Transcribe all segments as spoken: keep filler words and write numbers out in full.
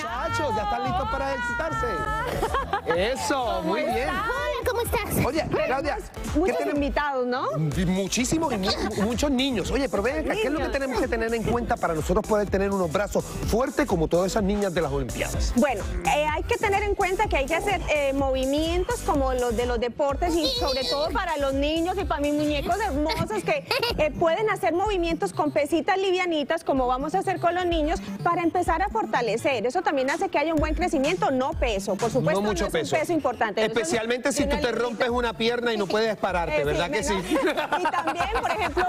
muchachos, ya están listos para ejercitarse. Eso, muy bien. Hola, ¿cómo estás? Oye, Claudia, Muchos tenemos? invitados, ¿no? Muchísimos, ni muchos niños. Oye, pero ven acá, ¿qué es lo que tenemos que tener en cuenta para nosotros poder tener unos brazos fuertes como todas esas niñas de las Olimpiadas? Bueno, eh, hay que tener en cuenta que hay que hacer eh, movimientos como los de los deportes y sobre todo para los niños y para mis muñecos hermosos que eh, pueden hacer movimientos con pesitas livianitas como vamos a hacer con los niños para empezar a fortalecer. Eso también hace que haya un buen crecimiento, no peso, por supuesto. No mucho no es peso. un peso importante. Especialmente si tú te rompes una pierna y no puedes pararte, Eh, ¿verdad sí, que sí? Y también, por ejemplo,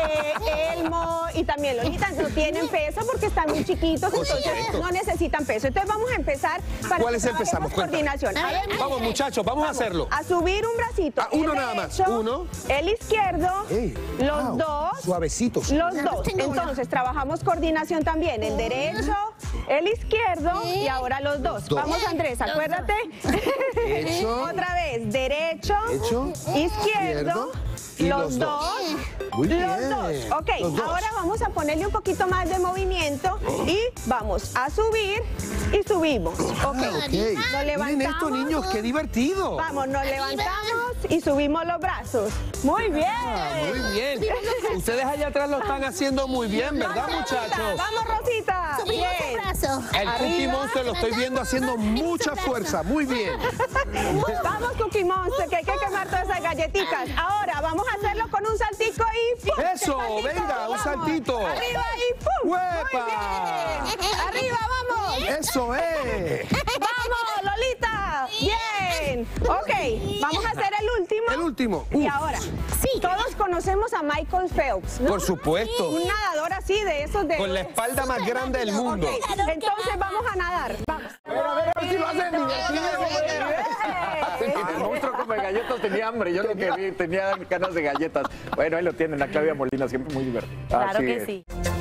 eh, Elmo y también Lolita no tienen peso porque están muy chiquitos, Por entonces supuesto. no necesitan peso. Entonces vamos a empezar para ¿Cuáles que empezamos? trabajemos Cuéntame. coordinación. A ver, Vamos, muchachos, vamos, a hacerlo. a subir un bracito. Ah, uno el nada más. derecho, Uno. El izquierdo, Ey, los wow, dos. Suavecitos. Los Nada más dos. tengo uno. Entonces trabajamos coordinación también. El derecho, el izquierdo y ahora los dos. dos. Vamos, Andrés, acuérdate. Hecho. Otra vez. Derecho, Hecho. izquierdo, Y los, los dos. dos. Muy los bien. dos. Ok, Los dos. ahora vamos a ponerle un poquito más de movimiento y vamos a subir y subimos. Ok, Ah, ok. nos Miren levantamos. estos niños, qué divertido. Vamos, nos levantamos y subimos los brazos. Muy bien. Ah, muy bien. Ustedes allá atrás lo están haciendo muy bien, ¿verdad, muchachos? Vamos, Rosita. Subimos Bien. el brazo. El Cookie Arriba. Monster lo estoy viendo haciendo mucha fuerza. Muy bien. Vamos, Cookie Monster, que hay que quemar todas esas galletitas. Ahora vamos a hacerlo con un saltico y ¡pum! Eso, Saltito, venga, un vamos. saltito. Arriba y ¡pum! ¡Huepa! Muy bien. Arriba, vamos. Eso es. Vamos, Lolita. Bien. Ok, vamos a hacer el último. El último. Y Uf, ahora, sí, todos conocemos a Michael Phelps, ¿no? por supuesto. Un nadador así de esos de... Con la espalda más grande del mundo. Ok, entonces vamos a nadar. Vamos. A ver, a ver, a ver si lo hacen divertido. El monstruo come galletas tenía hambre, yo lo que vi, tenía ganas de galletas. Bueno, ahí lo tienen, a Claudia Molina, siempre muy divertido. Claro Así que es. sí.